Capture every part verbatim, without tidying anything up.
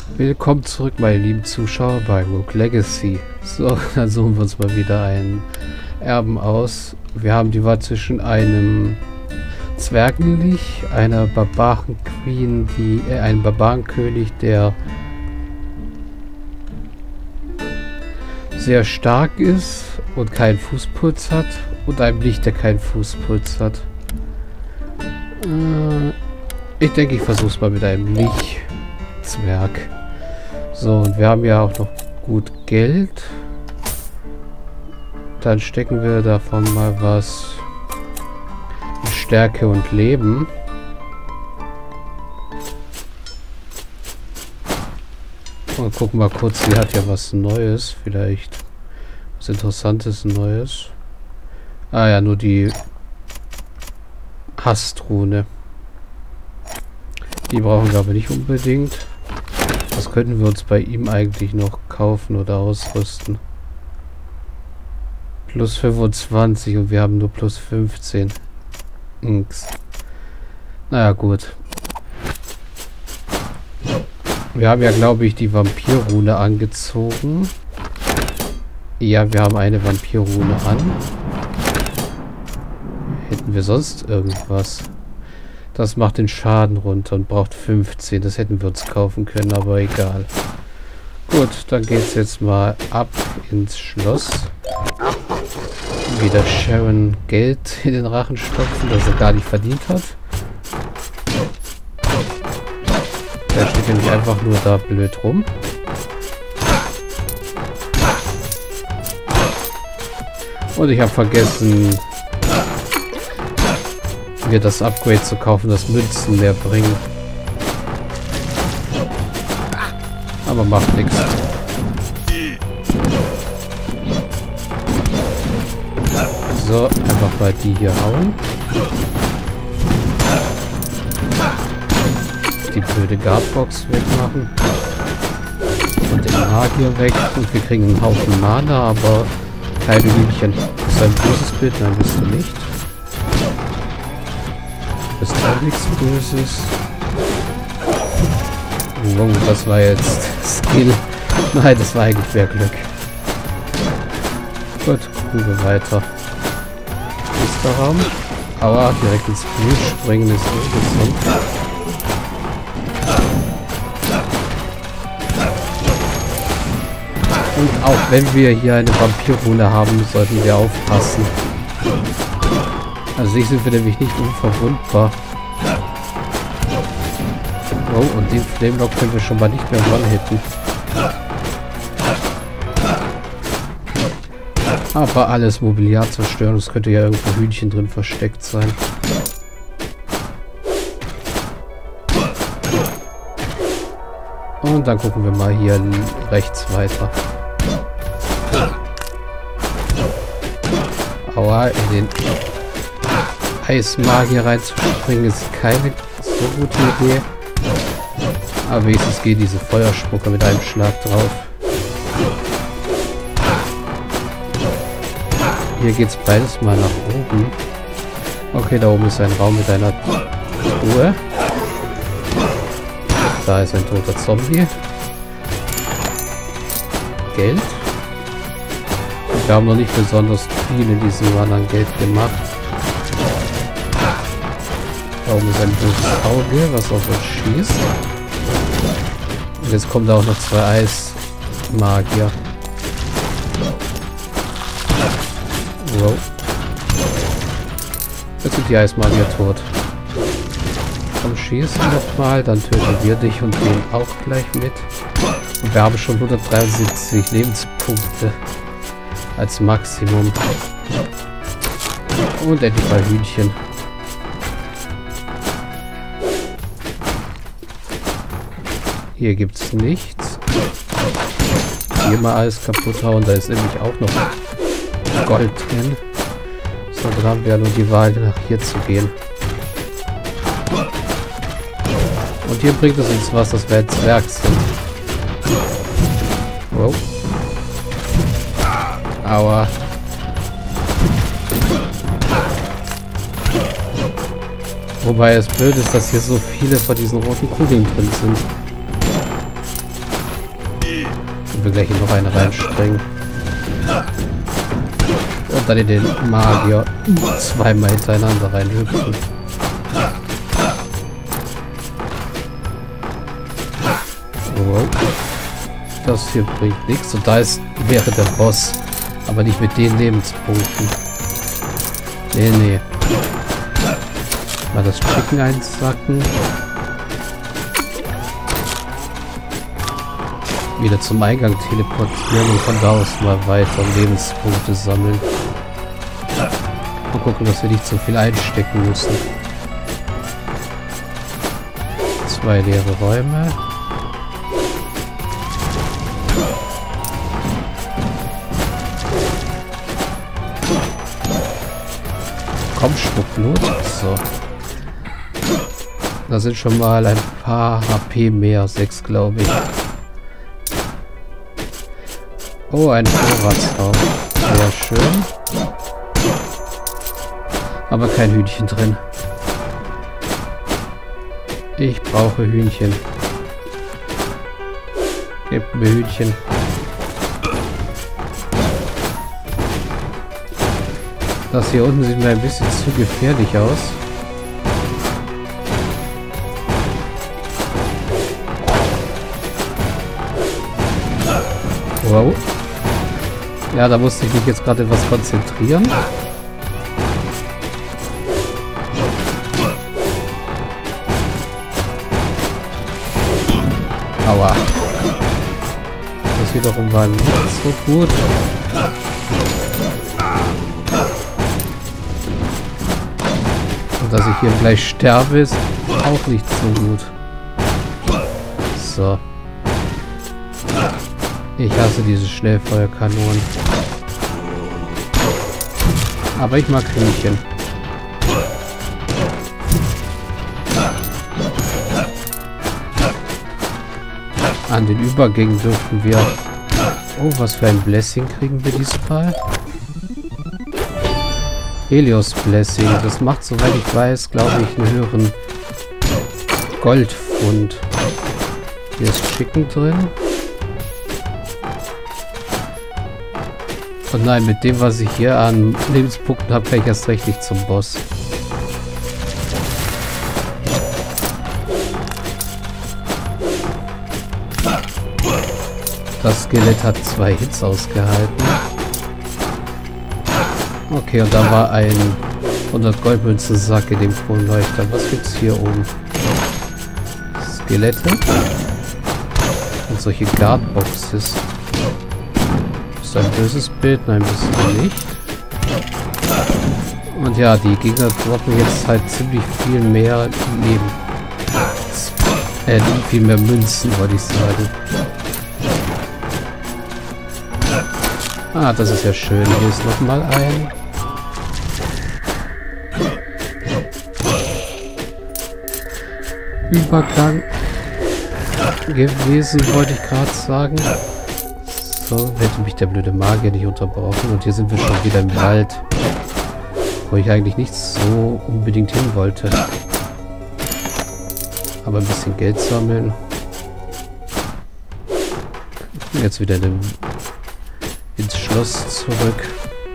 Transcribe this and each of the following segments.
Willkommen zurück, meine lieben Zuschauer, bei Rogue Legacy. So, dann suchen wir uns mal wieder einen Erben aus. Wir haben die Wahl zwischen einem Zwergenlich, einer Barbaren-Queen, die äh, einem Barbarenkönig, der sehr stark ist und keinen Fußpuls hat, und einem Licht, der keinen Fußpuls hat. Äh, ich denke, ich versuche es mal mit einem Lichtzwerg. So, und wir haben ja auch noch gut Geld. Dann stecken wir davon mal was in Stärke und Leben. Und gucken mal kurz, sie hat ja was Neues, vielleicht was Interessantes Neues. Ah ja, nur die Hastrune. Die brauchen wir aber nicht unbedingt. Was könnten wir uns bei ihm eigentlich noch kaufen oder ausrüsten? Plus fünfundzwanzig und wir haben nur plus fünfzehn. Nix. Naja, gut. Wir haben ja, glaube ich, die Vampirrune angezogen. Ja, wir haben eine Vampirrune an. Hätten wir sonst irgendwas? Das macht den Schaden runter und braucht fünfzehn. Das hätten wir uns kaufen können, aber egal. Gut, dann geht's jetzt mal ab ins Schloss. Wieder Sharon Geld in den Rachen stopfen, das er gar nicht verdient hat. Der steht nämlich einfach nur da blöd rum. Und ich habe vergessen, mir das Upgrade zu kaufen, das Münzen mehr bringt. Aber macht nichts. So, einfach mal die hier hauen. Die blöde Guardbox wegmachen. Und den Magier weg. Und wir kriegen einen Haufen Mana, aber keine Hühnchen. Das ist ein böses Bild, nein, bist du nicht. Das ist auch nichts Böses. Oh, das war jetzt Skill. Nein, das war eigentlich mehr Glück. Gut, gucken wir weiter. Ist der Raum? Aua, direkt ins Blut springen ist interessant. Und auch wenn wir hier eine Vampirrune haben, sollten wir aufpassen. Also ich sind wir nämlich nicht unverwundbar. Oh, und den Flamelock können wir schon mal nicht mehr one-hitten. Aber alles Mobiliar zerstören, es könnte ja irgendwo Hühnchen drin versteckt sein. Und dann gucken wir mal hier rechts weiter. Aua, in den Eismagier reinzuspringen ist keine so gute Idee. Aber wenigstens geht diese Feuerspucke mit einem Schlag drauf. Hier geht's beides mal nach oben. Okay, da oben ist ein Raum mit einer Truhe. Da ist ein toter Zombie. Geld. Und wir haben noch nicht besonders viel in diesem Run an Geld gemacht. Da oben ist ein böses Auge, was auf uns schießt. Und jetzt kommen da auch noch zwei Eismagier. Wow. Jetzt sind die Eismagier tot. Komm, schießen nochmal, dann töten wir dich und den auch gleich mit. Und wir haben schon hundertdreiundsiebzig Lebenspunkte als Maximum. Und endlich mal Hühnchen. Hier gibt's nichts. Hier mal alles kaputt hauen, da ist nämlich auch noch Gold drin. So, dann haben wir ja nur die Wahl, nach hier zu gehen. Und hier bringt es uns was, dass wir ein Zwerg sind. Wow. Aua. Wobei es blöd ist, dass hier so viele von diesen roten Kugeln drin sind. wir gleich noch eine reinspringen. Und dann in den Magier zweimal hintereinander reinhüpfen. Wow. Das hier bringt nichts. Und da ist wäre der Boss. Aber nicht mit den Lebenspunkten. Nee, nee. Mal das Chicken einsacken. Wieder zum Eingang teleportieren und von da aus mal weiter Lebenspunkte sammeln. Mal gucken, dass wir nicht zu viel einstecken müssen. Zwei leere Räume. Komm, Schmuckblut. So. Da sind schon mal ein paar H P mehr. Sechs, glaube ich. Oh, ein Vorratsraum. Sehr schön. Aber kein Hühnchen drin. Ich brauche Hühnchen. Gebt mir Hühnchen. Das hier unten sieht mir ein bisschen zu gefährlich aus. Wow. Ja, da musste ich mich jetzt gerade etwas konzentrieren. Aua. Das wiederum war nicht so gut. Und dass ich hier gleich sterbe, ist auch nicht so gut. So. Ich hasse diese Schnellfeuerkanonen. Aber ich mag Hühnchen. An den Übergängen dürfen wir... Oh, was für ein Blessing kriegen wir diesmal? Helios Blessing. Das macht, soweit ich weiß, glaube ich, einen höheren Goldfund. Hier ist Chicken drin. Und nein, mit dem, was ich hier an Lebenspunkten habe, kann ich erst recht nicht zum Boss. Das Skelett hat zwei Hits ausgehalten. Okay, und da war ein hundert Goldmünzen Sack in dem Kronleuchter. Was gibt's hier oben? Skelette. Und solche Guardboxes. Ist ein böses Bild? Nein, bisschen nicht. Und ja, die Gegner droppen jetzt halt ziemlich viel mehr Leben. Äh, viel mehr Münzen, wollte ich sagen. Ah, das ist ja schön. Hier ist nochmal ein. Übergang gewesen, wollte ich gerade sagen. So, hätte mich der blöde Magier nicht unterbrochen. Und hier sind wir schon wieder im Wald. Wo ich eigentlich nicht so unbedingt hin wollte. Aber ein bisschen Geld sammeln. Jetzt wieder in, ins Schloss zurück.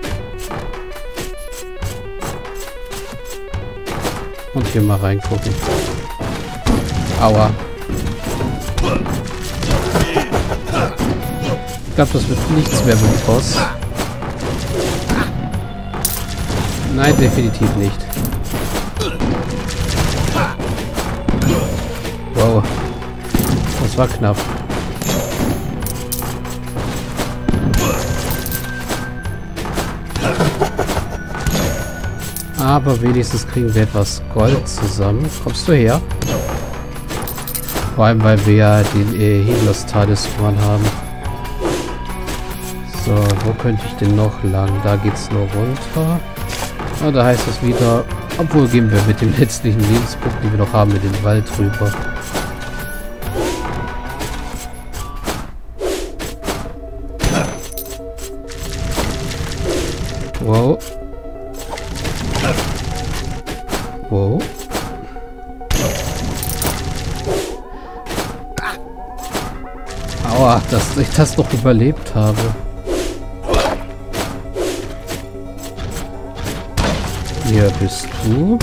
Und hier mal reingucken. Aua. Ich glaube, das wird nichts mehr mit Boss. Nein, definitiv nicht. Wow. Das war knapp. Aber wenigstens kriegen wir etwas Gold zusammen. Kommst du her? Vor allem, weil wir ja den äh, Helios Talisman haben. So, wo könnte ich denn noch lang? Da geht's nur runter. Ah, da heißt es wieder... Obwohl gehen wir mit dem letztlichen Lebenspunkt, die wir noch haben, in den Wald rüber. Wow. Wow. Aua, dass ich das noch überlebt habe. Hier bist du.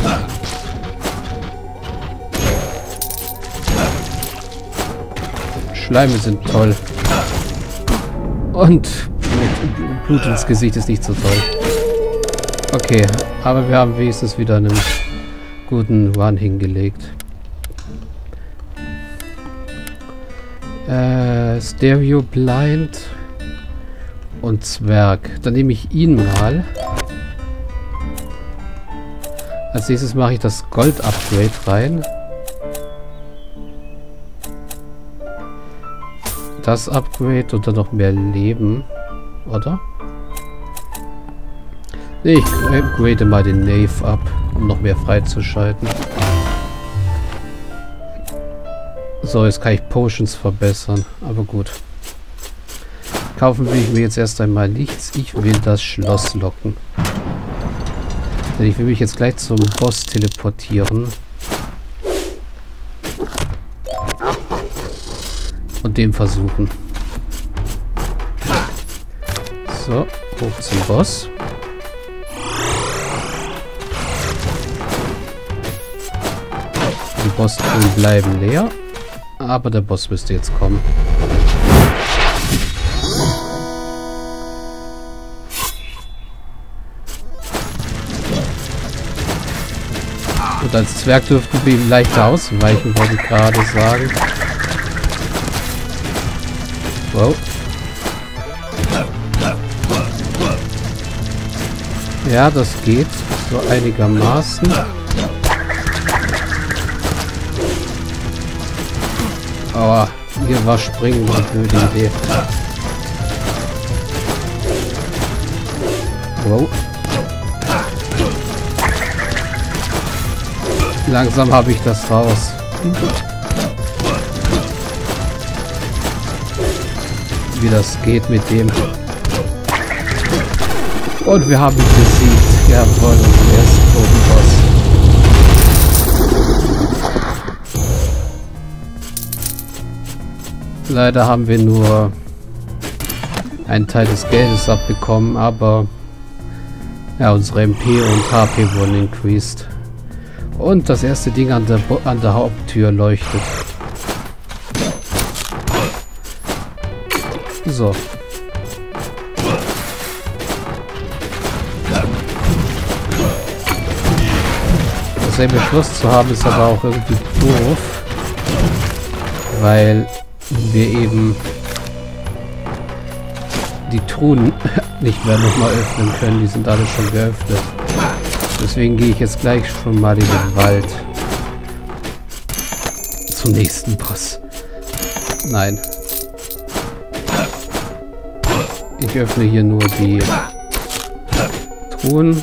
Schleime sind toll. Und mit Blut ins Gesicht ist nicht so toll. Okay, aber wir haben wenigstens wieder einen guten Run hingelegt. Äh, Stereo Blind und Zwerg. Dann nehme ich ihn mal. Als nächstes mache ich das Gold-Upgrade rein. Das Upgrade und dann noch mehr Leben. Oder? Nee, ich upgrade mal den Knave ab, um noch mehr freizuschalten. So, jetzt kann ich Potions verbessern. Aber gut. Kaufen will ich mir jetzt erst einmal nichts. Ich will das Schloss locken. Denn ich will mich jetzt gleich zum Boss teleportieren. Und den versuchen. So, hoch zum Boss. Die Boss-Truhen bleiben leer. Aber der Boss müsste jetzt kommen. Und als Zwerg dürften wir ihm leichter ausweichen, wollte ich gerade sagen. Wow. Ja, das geht so einigermaßen. Aber hier war Springen eine blöde Idee. Wow. Langsam habe ich das raus. Wie das geht mit dem. Und wir haben ihn besiegt. Jawohl, unseren ersten Totenboss. Leider haben wir nur einen Teil des Geldes abbekommen, aber ja, unsere M P und H P wurden increased. Und das erste Ding an der, Bo an der Haupttür leuchtet. So. Dasselbe Schloss zu haben ist aber auch irgendwie doof. Weil wir eben die Truhen nicht mehr nochmal öffnen können. Die sind alle schon geöffnet. Deswegen gehe ich jetzt gleich schon mal in den Wald. Zum nächsten Boss. Nein. Ich öffne hier nur die Truhen.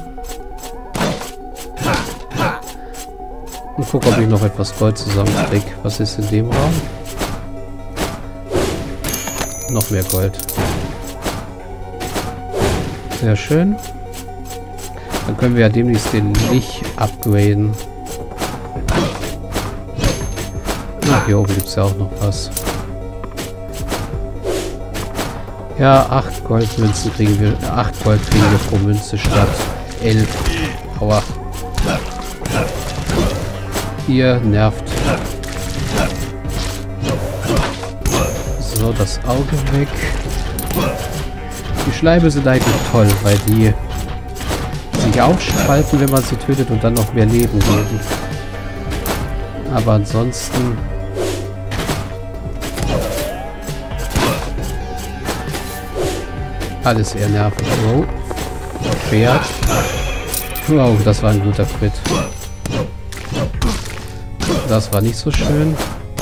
Und gucke, ob ich noch etwas Gold zusammenkriege. Was ist in dem Raum? Noch mehr Gold. Sehr schön. Dann können wir ja demnächst den Licht upgraden. Ach, hier oben gibt es ja auch noch was. Ja, acht Goldmünzen kriegen wir. acht Gold kriegen wir pro Münze statt elf. Aua. Ihr nervt. So, das Auge weg. Die Schleime sind eigentlich toll, weil die sich aufspalten, wenn man sie tötet und dann noch mehr Leben geben. Aber ansonsten... alles eher nervig. Wow. Pferd. Wow, das war ein guter Crit. Das war nicht so schön.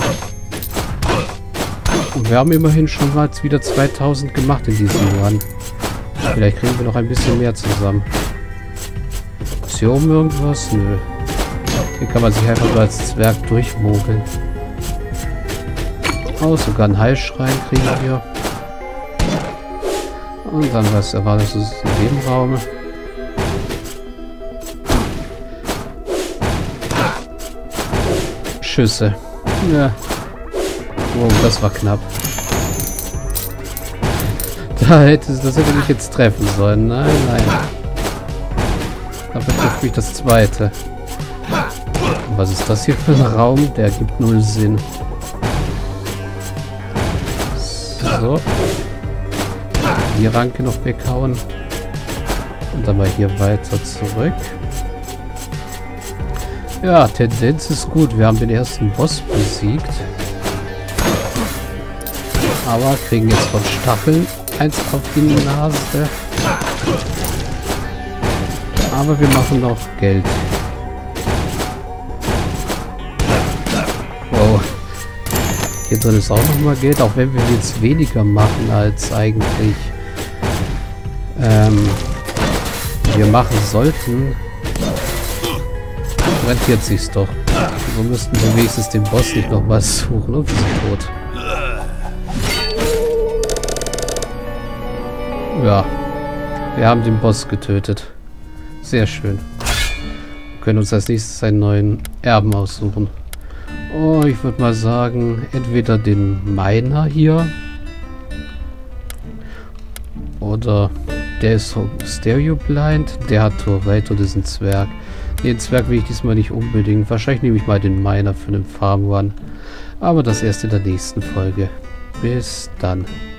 Und wir haben immerhin schon mal wieder zweitausend gemacht in diesem Run. Vielleicht kriegen wir noch ein bisschen mehr zusammen. Ist hier oben irgendwas? Nö. Hier kann man sich einfach nur als Zwerg durchmogeln. Oh, sogar einen Heilschrein kriegen wir. Und dann was erwartet uns in dem Raum? Schüsse. Ja. Wow, das war knapp. Da hätte, das hätte mich jetzt treffen sollen. Nein, nein. Dafür trifft mich das zweite. Und was ist das hier für ein Raum? Der gibt null Sinn. So. Die Ranke noch weghauen. Und dann mal hier weiter zurück. Ja, Tendenz ist gut. Wir haben den ersten Boss besiegt. Aber kriegen jetzt von Stacheln eins auf die Nase. Aber wir machen noch Geld. Wow. Hier drin ist auch noch mal Geld, auch wenn wir jetzt weniger machen als eigentlich ähm, wir machen sollten. Rentiert sich's doch. So müssten wir wenigstens den Boss nicht noch mal suchen. Und wir sind tot. Ja. Wir haben den Boss getötet. Sehr schön. Wir können uns als nächstes einen neuen Erben aussuchen. Oh, ich würde mal sagen, entweder den Miner hier. Oder der ist Stereo Blind. Der hat Tourette und ist ein Zwerg. Den Zwerg will ich diesmal nicht unbedingt. Wahrscheinlich nehme ich mal den Miner für den Farm Run. Aber das erst in der nächsten Folge. Bis dann.